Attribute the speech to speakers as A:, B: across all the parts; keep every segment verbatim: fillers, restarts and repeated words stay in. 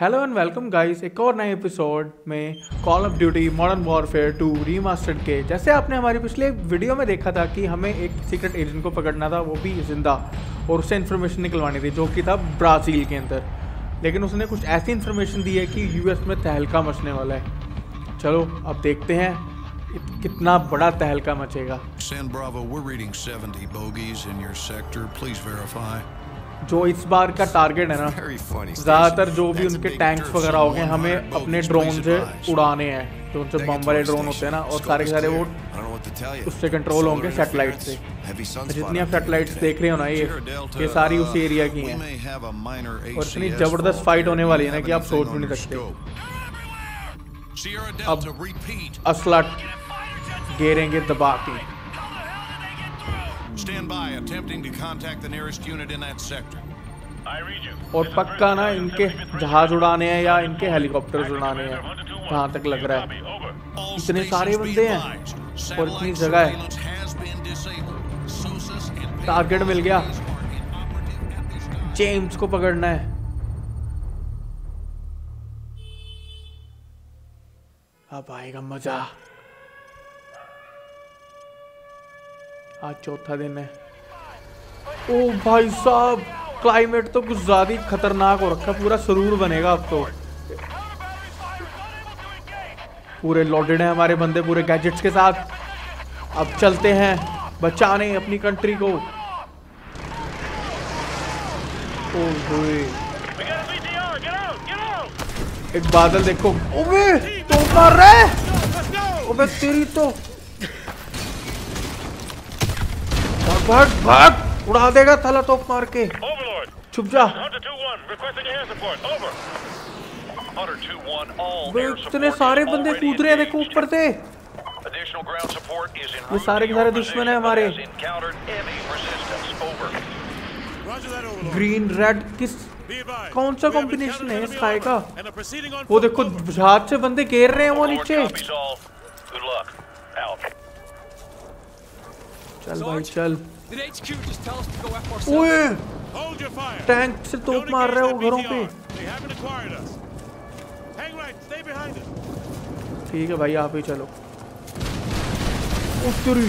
A: Hello and welcome guys, एक और नए एपिसोड में call of duty modern warfare two remastered के। जैसे आपने हमारी पिछले वीडियो में देखा था कि हमें एक सीक्रेट एजेंट को पकड़ना था, वो भी जिंदा, और उससे इन्फॉर्मेशन निकलवानी थी जो कि था ब्राज़ील के अंदर। लेकिन उसने कुछ ऐसी इन्फॉर्मेशन दी है कि यूएस में तहलका मचने वाला है। चलो अब देखते हैं कितना बड़ा तहलका मचेगा।
B: San Bravo, we're reading seventy bogeys in your sector. Please verify.
A: जो इस बार का टारगेट है ना, ज़्यादातर जो भी उनके टैंक्स वगैरह हो गए, हमें अपने ड्रोन से उड़ाने हैं, जो उनसे बम वाले ड्रोन होते हैं ना, और सारे के सारे वो उससे कंट्रोल होंगे सैटेलाइट से। जितनी आप सैटेलाइट्स देख रहे हो ना, ये ये सारी उसी एरिया की हैं, और इतनी ज़बरदस्त फाइट होने वाली है ना कि आप सोच भी नहीं सकते। अब असला घेरेंगे दबा के।
B: Stand by, attempting to contact the nearest unit in that sector.
C: I read you.
A: और पक्का ना इनके जहाज उड़ाने हैं या इनके हेलीकॉप्टर्स उड़ाने हैं, जहाँ तक लग रहा है। इतने सारे बंदे हैं और इतनी जगह है। टारगेट मिल गया, जेम्स को पकड़ना है। अब आएगा मजा। आज चौथा दिन है। ओ भाई साहब, क्लाइमेट तो कुछ ज्यादा ही खतरनाक हो रखा, पूरा सरूर बनेगा अब तो। पूरे लोडेड हैं हमारे बंदे, पूरे गैजेट्स के साथ। अब चलते हैं बचाने अपनी कंट्री को। ओ एक बादल देखो, ओबे तो मार रहे, ओबे तेरी तो भाग भाग, उड़ा देगा थला तोप मार के। छुप जा। इतने सारे बंदे कूद रहे हैं, देखो ऊपर से। ये सारे के सारे दुश्मन है हमारे। ग्रीन रेड किस कौन सा कॉम्बिनेशन है स्काई का? वो देखो जहाज से बंदे घेर रहे हैं वो नीचे। चल भाई चल। ओए टैंक से तोप मार रहे हो घरों पे। ठीक है भाई, आप ही चलो। उत्तरी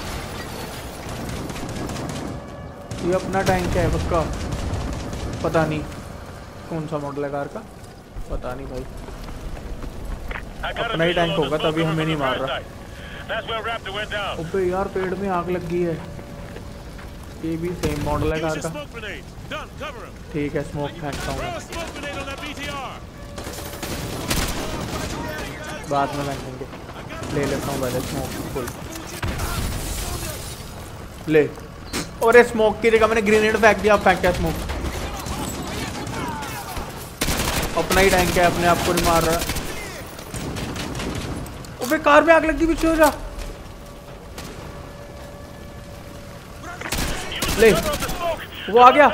A: ये अपना टैंक है पक्का, पता नहीं कौन सा मॉडल है कार का, पता नहीं भाई। अपना ही टैंक होगा तभी हमें नहीं मार रहा। ओबे यार पेड़ में आग लग गई है। ये भी सेम मॉडल है कार का। ठीक है, स्मोक फेंकता हूँ, बाद में फेंकेंगे। ले लेता हूँ पहले स्मोक फुल। ले, और ये स्मोक की जगह मैंने ग्रेनेड फेंक दिया। अब फेंक क्या स्मोक? अपना ही टैंक है, अपने आप को नहीं मार रहा। ओबे कार में आग लगी, पीछे हो जा। ले, वो आ गया।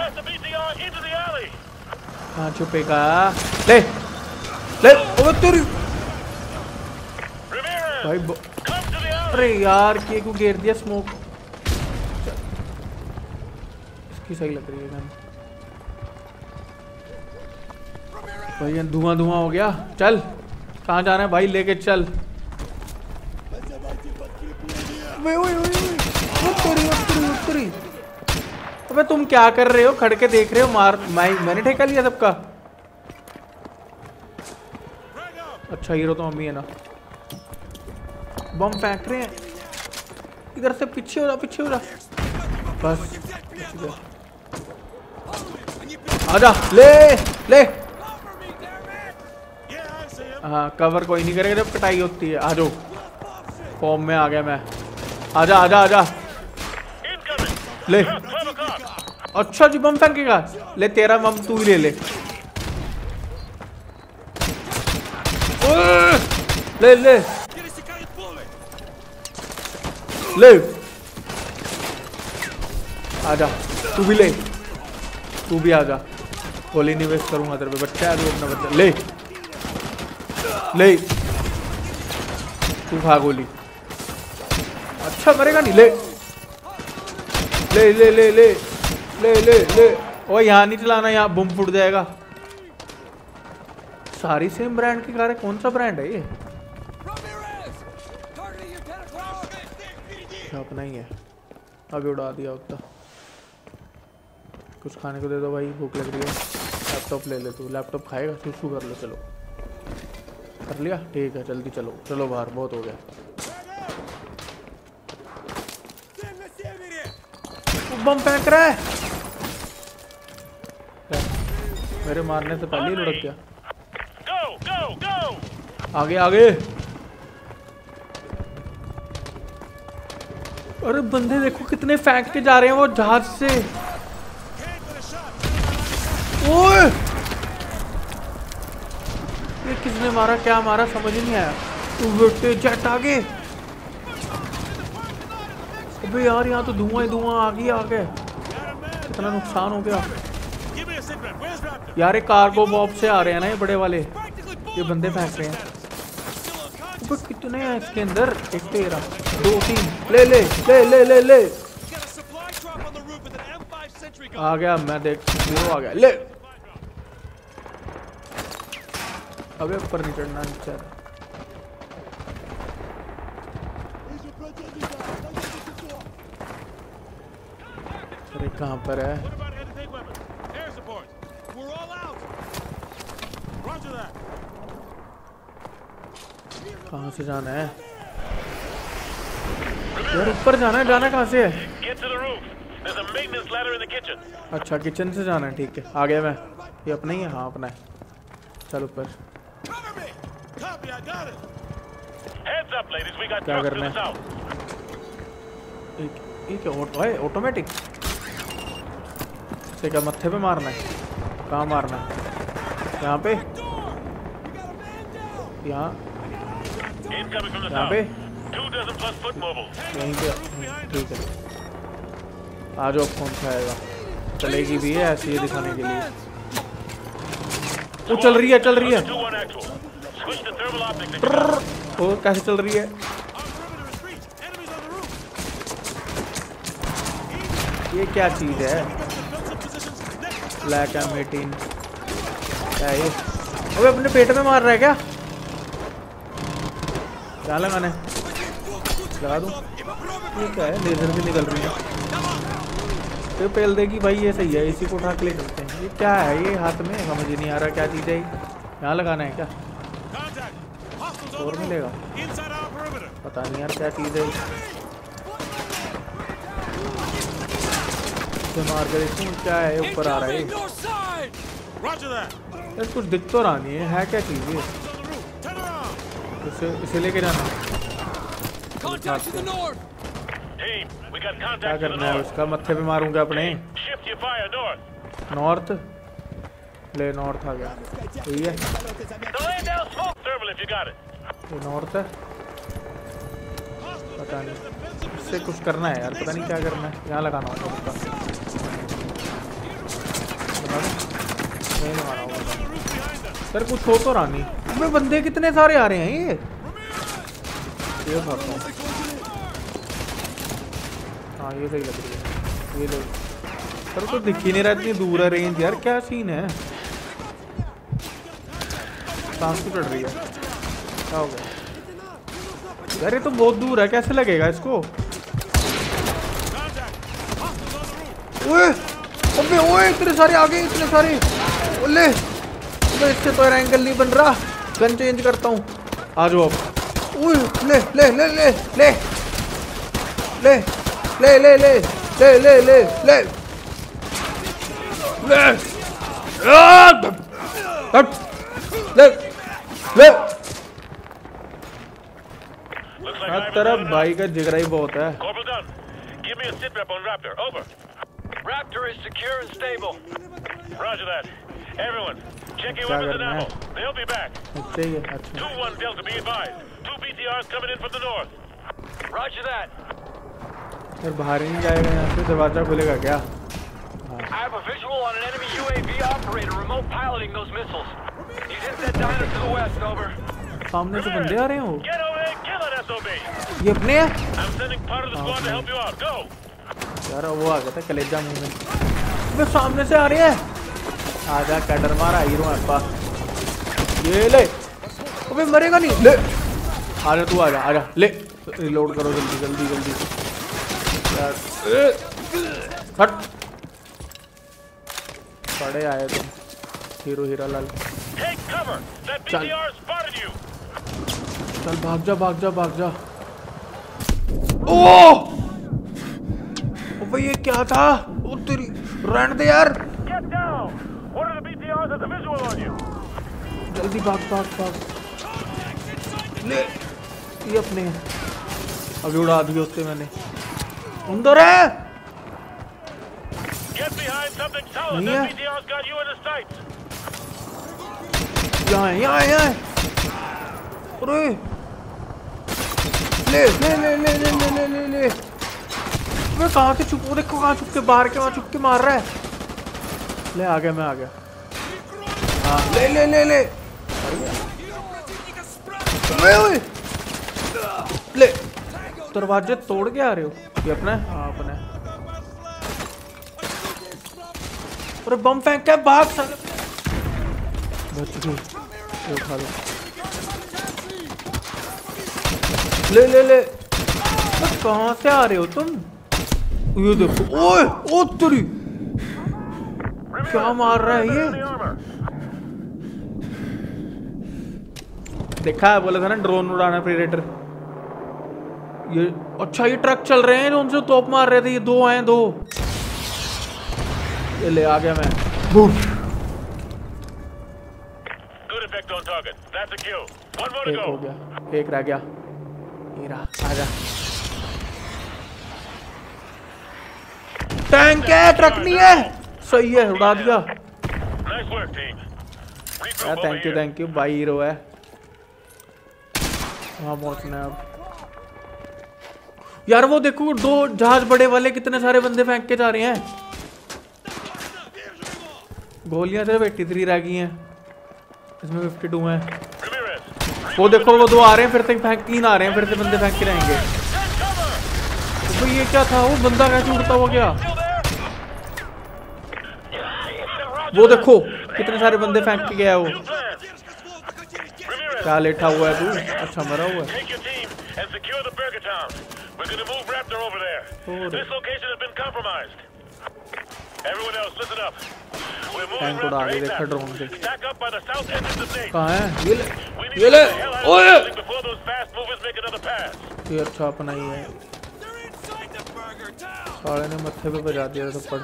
A: हाँ छुपेगा। ले ले, ओबे तेरी भाई। अरे यार के को घेर दिया स्मोक। इसकी सही लग रही है गन भाई। धुआं धुआं हो गया। चल, कहाँ जाना है भाई? लेके चल। अबे तुम क्या कर रहे हो? खड़ के देख रहे हो? मार मैं, मैंने ठेका लिया सबका। अच्छा हीरो तो मम्मी है ना। बम फेंक रहे हैं इधर से। पीछे हो जा, पीछे हो जा बस। आजा, ले ले। हाँ कवर कोई नहीं करेगा जब कटाई होती है। आ जाओ, फॉर्म में आ गया मैं। आजा आजा आजा। ले, अच्छा जी बम फेंकेगा। ले तेरा बम तू ही ले ले। ले ले ले, आजा तू भी ले, तू भी आजा। गोली नहीं वेस्ट करूंगा तेरे पे, बच्चा है तू अपना बच्चा। ले ले, तू खा गोली। अच्छा मरेगा नहीं। ले ले ले ले ले ले ले ले। ओ यहाँ नहीं चलाना, यहाँ बम फूट जाएगा। सारी सेम ब्रांड की कार है, कौन सा ब्रांड है ये? अपना ही है। अभी उड़ा दिया उतना। कुछ खाने को दे दो भाई, भूख लग रही है। लैपटॉप ले ले तू, लैपटॉप खाएगा? सुसु कर लो। चलो कर लिया, ठीक है जल्दी चलो। चलो बाहर, बहुत हो गया। बम फेंक रहा है, मेरे मारने से पहले ही लुढ़क गया। आगे आगे। अरे बंदे देखो कितने फेंक के जा रहे हैं वो जहाज से। ओए ये किसने मारा, क्या मारा समझ ही नहीं आया। तू बेटे जेट आगे। अबे यार यहाँ तो धुआं ही धुआं, आगे आगे। कितना नुकसान हो गया यार। ये कार्गो बॉब से आ रहे हैं ना ये बड़े वाले, ये बंदे फेंक रहे हैं। तो कितने हैं इसके अंदर? एक तेरह, दो तीन, ले ले ले ले ले ले। आ गया मैं, देख जीरो आ गया। ले अबे ऊपर नहीं चढ़ना नीचे। अरे कहाँ पर है? कहाँ से जाना है यार? ऊपर जाना है। जाना कहाँ से है? अच्छा किचन से जाना है, ठीक है। आ गया मैं। ये अपना ही है? हाँ अपना है। चल ऊपर। क्या करना है? एक ऑटो है, ऑटोमेटिक से क्या मत्थे पे मारना है? कहाँ मारना है? यहाँ पे, यहाँ यहाँ पे, यहीं पे, ठीक है। आ जाओ। कौन सा आएगा? चलेगी भी है ऐसे ही दिखाने के लिए। वो चल रही है, चल रही है। वो कैसे चल रही है? ये क्या चीज है? ब्लैक एम एटीन क्या है ये? अबे अपने पेट में मार रहा है क्या? क्या लगाना है? लगा दूं? ये क्या है? लेजर भी निकल रही है। तो पेल देगी भाई, ये सही है। इसी को उठा के ले चलते हैं। ये क्या है ये हाथ में? समझ ही नहीं आ रहा क्या चीज़ है। यहाँ लगाना है क्या? और मिलेगा? पता नहीं यार क्या चीज़ है। तो मार कर इसमें क्या है? ऊपर आ रहा है यार। कुछ दिख तो रहा नहीं है, है क्या चीज़ है? इसे इसे लेके जाना। क्या करना है उसका? मत्थे पे मारूंगा अपने। नॉर्थ ले, नॉर्थ आ गया। सही है, ये नॉर्थ है। पता नहीं, इससे कुछ करना है यार, पता नहीं क्या करना है। यहाँ लगाना होगा उसका, नहीं लगाना होगा सर। कुछ हो तो रहा नहीं। इसमें बंदे कितने सारे आ रहे हैं। ये ये खाता हूँ। हाँ ये सही लग रही है। ये लोग सर तो दिख ही नहीं रहा, इतनी दूर है रेंज यार। क्या सीन है? सांस तो चढ़ रही है। क्या हो गया यार? ये तो बहुत दूर है, कैसे लगेगा इसको? ओए अबे ओए इतने सारे आ गए, इतने सारे। ओले तो इससे तो एंगल नहीं बन रहा। गन चेंज करता हूँ। आ जाओ अब। ओए ले ले ले ले ले ले ले ले ले ले ले ले ले ले ले। हर तरफ भाई का जिगरा ही बहुत है।
C: Raptor is secure and stable.
B: Roger that. Everyone, check your
A: क्या
B: weapons and
A: करना है?
B: ammo. They'll be back.
A: अच्छा ही है। अच्छा
B: two one Delta, be advised. Two B T Rs coming in from the north.
C: Roger that.
A: फिर बाहर ही नहीं जाएगा यहाँ से? दरवाजा खुलेगा क्या?
C: I have a visual on an enemy U A V operator remote piloting those missiles. He's hit that diner to the west, over.
A: सामने से बंदे आ रहे हैं वो।
B: Get over and kill that S O B.
A: ये अपने हैं?
B: I'm sending part of the squad to help you out. Go.
A: यार वो आ गया था कलेजा मुंह में। वे सामने से आ रही है। आजा कैडर मारा, हीरो है पास। ये ले, अबे मरेगा नहीं, ले आजा तू, आजा आजा, ले रिलोड करो जल्दी जल्दी जल्दी यार, हट पड़े आए तुम हीरो हीरा लाल। चल चल भाग जा भाग जा भाग जा। ओह ये क्या था? ओ तेरी रहने दे यार, जल्दी भाग भाग भाग, ले ये अपने अभी उड़ा दिए उससे मैंने। अंदर है नहीं है, यहाँ है यहाँ है यहाँ है। अरे ले ले ले ले ले ले ले ले ले मैं कहाँ से छुप, देखो कहाँ छुप के, बाहर के वहाँ छुप के मार रहा है। ले आ गया, मैं आ गया। हाँ ले ले ले ले ले ले, दरवाजे तोड़ के आ रहे हो? ये अपना है? हाँ अपना है। अरे बम फेंक के भाग साले, बच गई, उठा लो। ले ले ले, कहाँ से आ रहे हो तुम? ये देखो, ओए ओ तेरी, क्या मार रहा है ये? देखा है, बोला था ना ड्रोन उड़ाना प्रेडेटर। ये अच्छा ये ट्रक चल रहे हैं जो उनसे तोप मार रहे थे, ये दो हैं दो। ये ले आ गया मैं, एक हो गया, एक रह गया, ये रहा, आजा। टैंक है, ट्रक नहीं है, सही है, उड़ा दिया। यार थैंक यू थैंक यू, भाई हीरो है। वहाँ पहुंचना है अब यार। वो देखो दो जहाज बड़े वाले कितने सारे बंदे फेंक के जा रहे हैं। गोलियां सिर्फ तिरासी रह गई हैं, इसमें बावन है। वो देखो वो दो आ रहे हैं, फिर से फेंक, तीन आ रहे हैं, फिर से बंदे फेंक के रहेंगे। तो ये क्या था? वो बंदा कैसे उड़ता हुआ गया? वो देखो कितने सारे बंदे फेंक के गया वो। क्या लेटा हुआ है तू? अच्छा मरा हुआ है। टैंक उड़ा के देखा ड्रोन से। कहाँ है? ये ले, ये ले, ओए ये अच्छा अपना ही है। साले ने मत्थे पे बजा दिया थप्पड़।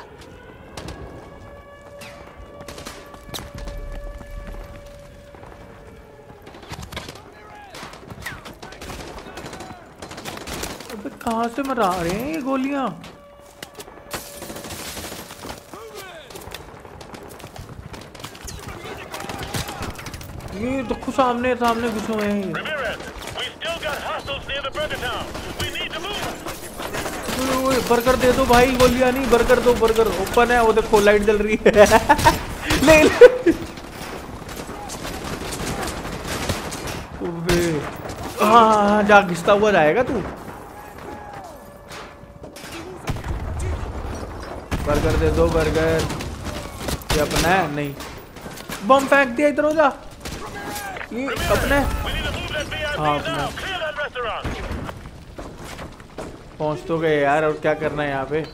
A: अबे कहाँ से मरा रहे हैं ये गोलियां? ये देखो सामने सामने घुसे हुए हैं। बर्गर दे दो भाई, गोलियां नहीं, बर्गर दो, बर्गर ओपन है। वो देखो लाइट जल रही है। ले ले हाँ हाँ जा, घिसता हुआ जाएगा तू। बर्गर दे दो, बर्गर। ये अपना है? नहीं, बम फेंक दिया, इधर हो जा। ये अपने, हाँ अपना। पहुंच तो गए यार, और क्या करना है यहाँ पे?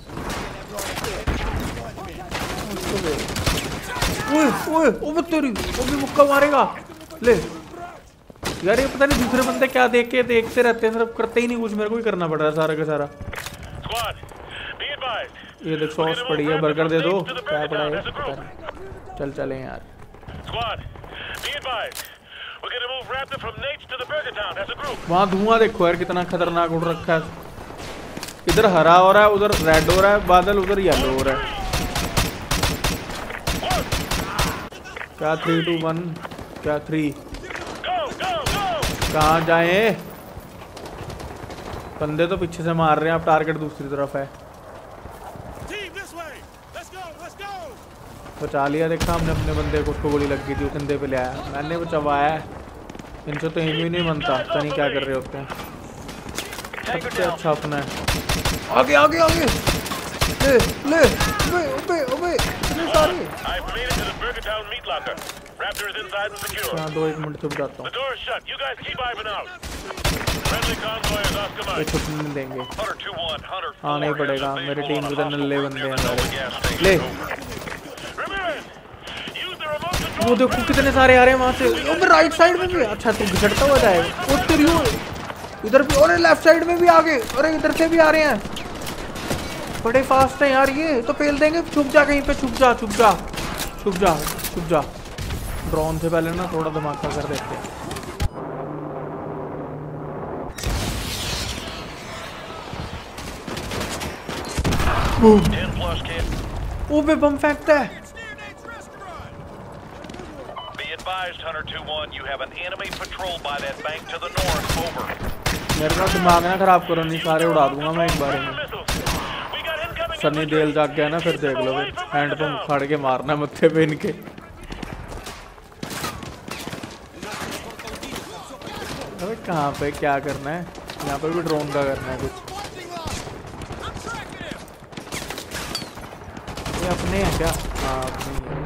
A: ओए ओए ओए तेरी, वो भी मुक्का मारेगा। ले यार, ये पता नहीं दूसरे बंदे क्या देख के देखते रहते हैं, सिर्फ करते ही नहीं कुछ। मेरे को ही करना पड़ रहा है सारा का सारा। ये देख सॉस पड़ी है, बर्गर दे दो। क्या पड़ा है? चल चले यार। वहाँ धुआं देखो यार कितना खतरनाक उड़ रखा है। इधर हरा हो रहा है, उधर रेड हो रहा है बादल, उधर येलो हो रहा है। क्या थ्री टू वन, क्या थ्री, कहाँ जाए? बंदे तो पीछे से मार रहे हैं, अब टारगेट दूसरी तरफ है। बचा लिया, देखा हमने अपने बंदे को, उसको गोली लग गई थी, कंधे पे ले आया, मैंने बचवाया। इनसे तो एम ही नहीं बनता, पता नहीं क्या कर रहे होते हैं। सबसे अच्छा अपना है। आगे आगे आगे, ले ले, ओबे ओबे ओबे, इतने सारे।
C: Raptor is inside and secure.
A: हाँ दो एक मिनट छुप जाता हूँ।
C: The door is shut. You guys keep Ivan out. Friendly convoy is Oscar Mike.
A: ये छुपने नहीं देंगे।
C: Hunter two one, Hunter four.
A: हाँ नहीं पड़ेगा, मेरी टीम के अंदर नल्ले बंदे हैं सारे। ले। वो देखो कितने सारे आ रहे हैं वहाँ से। उधर राइट साइड में भी। अच्छा तू घिसटता हुआ जाएगा। वो तेरी इधर भी और लेफ्ट साइड में भी आगे। अरे इधर से भी आ रहे हैं। बड़े फास्ट हैं यार ये। तो पेल देंगे। छुप जा कहीं पे, छुप जा छुप जा छुप जा छुप जा। ड्रोन से पहले ना थोड़ा धमाका कर देते हैं। वो भी बम फेंकता है।
C: Hunter two one, you have an enemy patrol by that bank to the north. Over.
A: मेरे का दिमाग ना खराब करो, नहीं सारे उड़ा दूंगा मैं एक बार में। सनी देल जाग गया ना फिर देख लो। हैंड पंप खड़ के मारना मत्थे पे इनके। अबे कहाँ पे क्या करना है? यहाँ पे भी ड्रोन का करना है कुछ। ये अपने हैं क्या? हाँ अपने हैं।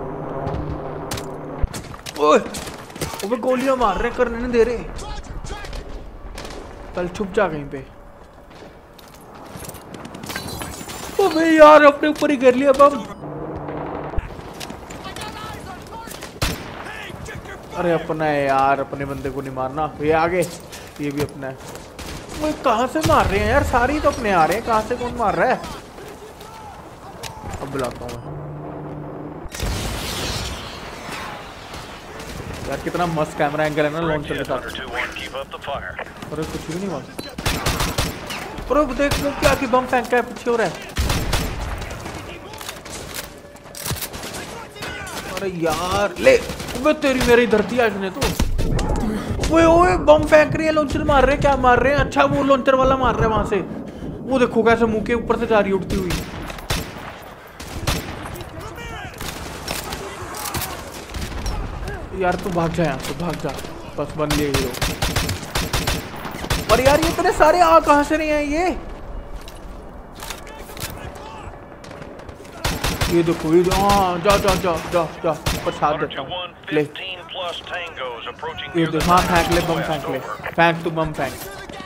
A: ओए वो गोलियां मार रहे, करने नहीं दे रहे। कल छुप जा कहीं पे। अबे यार अपने ऊपर ही कर लिया बम। अरे अपना है यार, अपने बंदे को नहीं मारना। ये आगे ये भी अपना है। वो कहाँ से मार रहे हैं यार? सारी तो अपने आ रहे हैं, कहाँ से कौन मार रहा है? अब बुलाता हूँ यार। कितना मस्त कैमरा एंगल है ना लॉन्चर के साथ। अरे कुछ भी नहीं हुआ। अरे देख वो क्या कि बम फेंका है, पीछे हो रहा है। अरे यार ले वो तेरी मेरी धरती आज ने तो। ओए ओए बम फेंक रही है, लॉन्चर मार रहे हैं। क्या मार रहे हैं? अच्छा वो लॉन्चर वाला मार रहा है वहां से। वो देखो कैसे मुंह के ऊपर से जा रही उड़ती हुई। यार तू भाग जा यहाँ से, भाग जा। बस बन लिए हीरो। और यार ये इतने सारे आ कहाँ से नहीं आए ये? ये देखो ये हाँ जा जा जा जा जा ऊपर साथ देता हूँ। ले ये देख। हाँ फेंक ले बम, फेंक ले, फेंक तू बम फेंक।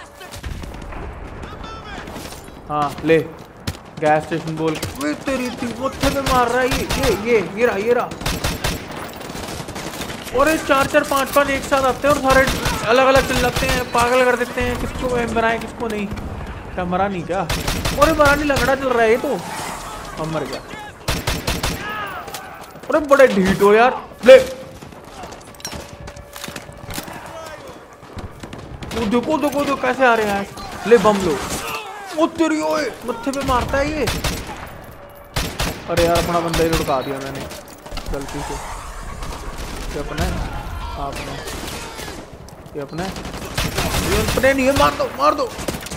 A: हाँ ले गैस स्टेशन बोल। वे तेरी मत्थे पे मार रहा है ये ये ये ये रहा ये रहा। और ये चार चार पांच पांच एक साथ आते हैं और सारे अलग अलग चिल्लाते हैं, पागल कर देते हैं। किसको एम बनाए किसको नहीं। क्या मरा नहीं क्या? और मरा नहीं, लगड़ा चल रहा है ये तो। हम मर गया। अरे बड़े ढीठ हो यार। ले देखो देखो देखो कैसे आ रहे हैं। ले बम लो। वो तेरी ओए मत्थे पे मारता है ये। अरे यार अपना बंदा ही लुढ़का दिया मैंने गलती से। ये अपना है, आपने ये अपना है, ये अपने नहीं है। मार दो मार दो।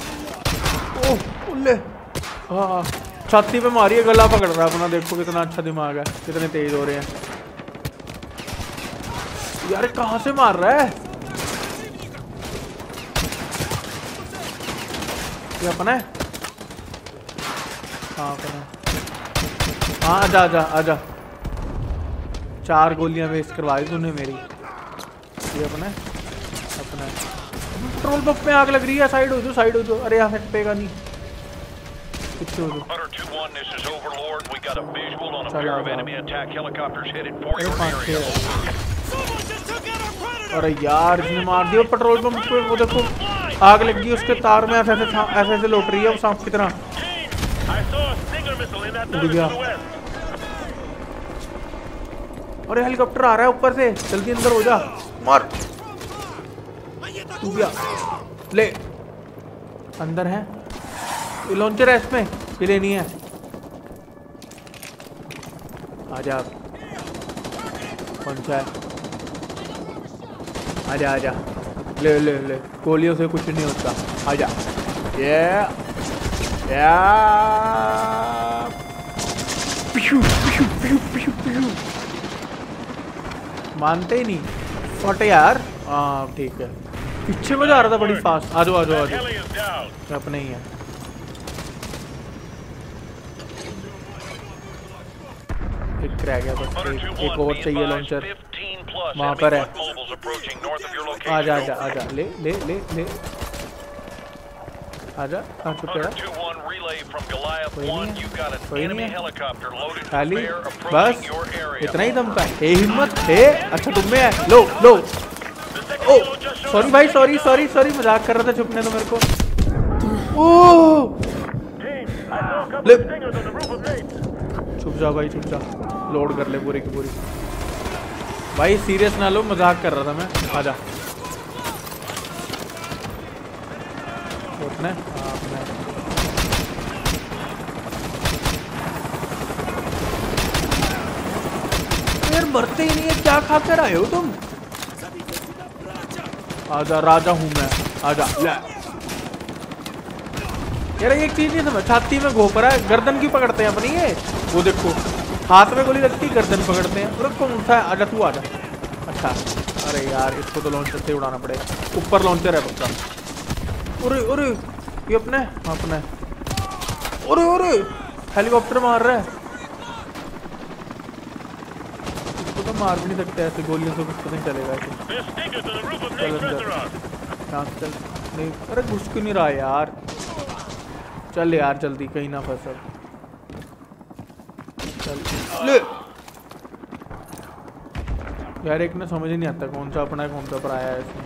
A: ओह ले हाँ छाती पे मारी है, गला पकड़ रहा है अपना। देखो कितना अच्छा दिमाग है, कितने तेज हो रहे हैं यार। कहाँ से मार रहा है ये? अपना है हाँ अपना है। हाँ आजा आजा आजा। चार गोलियां वेस्ट करवाई तूने मेरी। ये अपना है अपना है। पेट्रोल पंप में आग लग रही है। साइड हो जाओ साइड हो जाओ। अरे यहाँ फेंकेगा नहीं, पीछे हो जाओ। अरे यार इसने मार दिया पेट्रोल पंप पे। वो देखो आग लग गई उसके तार में। ऐसे ऐसे ऐसे ऐसे लौट रही है वो सांप की तरह। उड़ गया। अरे हेलीकॉप्टर आ रहा है ऊपर से, जल्दी अंदर हो जा। मार गया। ले अंदर है ये लॉन्चर है, इसमें ये लेनी है। आजा कौन सा है? आजा आजा ले ले ले। गोलियों से कुछ नहीं होता। आजा ये या पिशु पिशु पिशु पिशु पिशु। मानते ही नहीं, फटे यार। हाँ ठीक है, पीछे में जा रहा था बड़ी फास्ट। आ जाओ आ जाओ आ जाओ। अपने ही है। एक रह गया बस, एक, एक और चाहिए लॉन्चर। वहाँ पर है। आजा आजा आजा ले ले ले ले आजा। कहाँ छुप गया? कोई नहीं है खाली, बस इतना ही दम का है, हिम्मत है। अच्छा तुम में है, लो लो। ओ सॉरी भाई, सॉरी सॉरी सॉरी, मजाक कर रहा था, छुपने दो मेरे को। ओ ले, छुप जा भाई छुप जा, लोड कर ले पूरी की पूरी। भाई सीरियस ना लो, मजाक कर रहा था मैं। आजा उठने आपने। यार मरते ही नहीं है, क्या खा कर आए हो तुम? आजा, राजा हूं मैं, आजा। यार एक चीज नहीं समझ, छाती में घोपरा है, गर्दन क्यों पकड़ते हैं अपनी? ये वो देखो, हाथ में गोली लगती है, गर्दन पकड़ते हैं। अरे कौन उठा है? आजा तू आजा। अच्छा अरे यार इसको तो लॉन्चर से उड़ाना पड़ेगा, ऊपर लॉन्चर है बच्चा। अरे अरे ये अपने अपने अरे अरे हेलीकॉप्टर मार रहा है, इसको तो मार भी नहीं सकते ऐसे गोलियों से, कुछ पता नहीं चलेगा ऐसे। चल अंदर, यहाँ से चल। नहीं अरे घुस क्यों नहीं रहा यार? चल यार जल्दी, कहीं ना फंस। चल ले यार, एक ना समझ ही नहीं आता कौन सा अपना है कौन सा पराया है इसमें।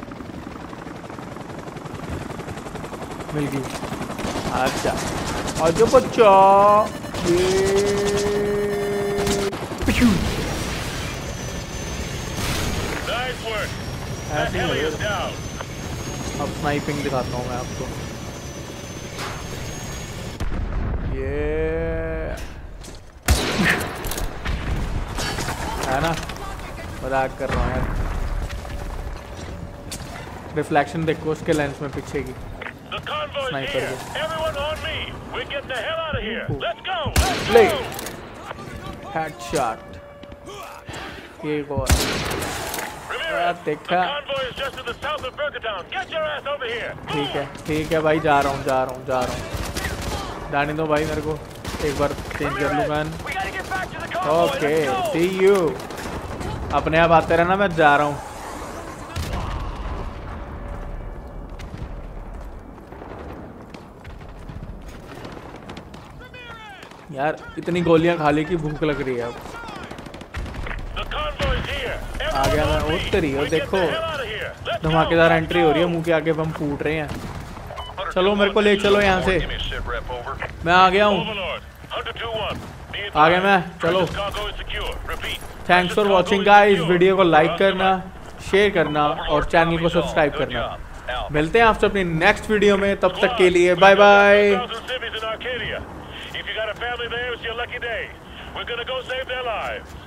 A: मिल गई। अच्छा आजा बच्चा, ये ऐसे ही है। अब स्नाइपिंग दिखाता हूँ मैं आपको। ये है ना, मजाक कर रहा हूँ यार। रिफ्लेक्शन देखो उसके लेंस में पीछे की स्नाइपर ले हेडशॉट। एक और देखा। ठीक है ठीक है भाई, जा रहा हूँ जा रहा हूँ जा रहा हूँ। जाने दो भाई मेरे को, एक बार चेंज कर लूँ गन। Okay C you. अपने आप आते रहना, मैं जा रहा हूँ। यार इतनी गोलियां खा ली कि भूख लग रही है अब। आ गया मैं, उतर रही हो देखो, धमाकेदार एंट्री हो रही है, मुंह के आगे बम फूट रहे हैं। चलो मेरे को ले चलो यहाँ से, मैं आ गया हूँ, आ गया मैं। चलो thanks for watching guys, video को लाइक करना, शेयर करना और चैनल को सब्सक्राइब करना। मिलते हैं आपसे अपनी नेक्स्ट वीडियो में, तब तक के लिए बाय बाय।